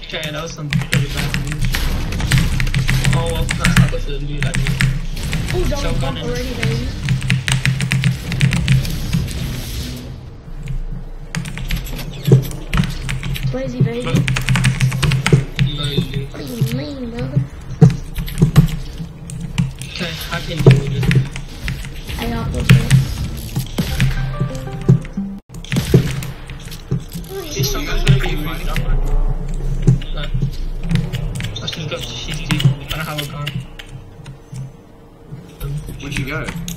Okay, that was some pretty bad news. Oh, well, I'll go for the loot, I think. Oh, double bump already, baby. Crazy, baby. No loot. What do you mean, brother? Okay, I can deal with it. I got this shit. This someone's gonna be fighting up. So, let's just go to CT. I don't have a gun. Where'd you go?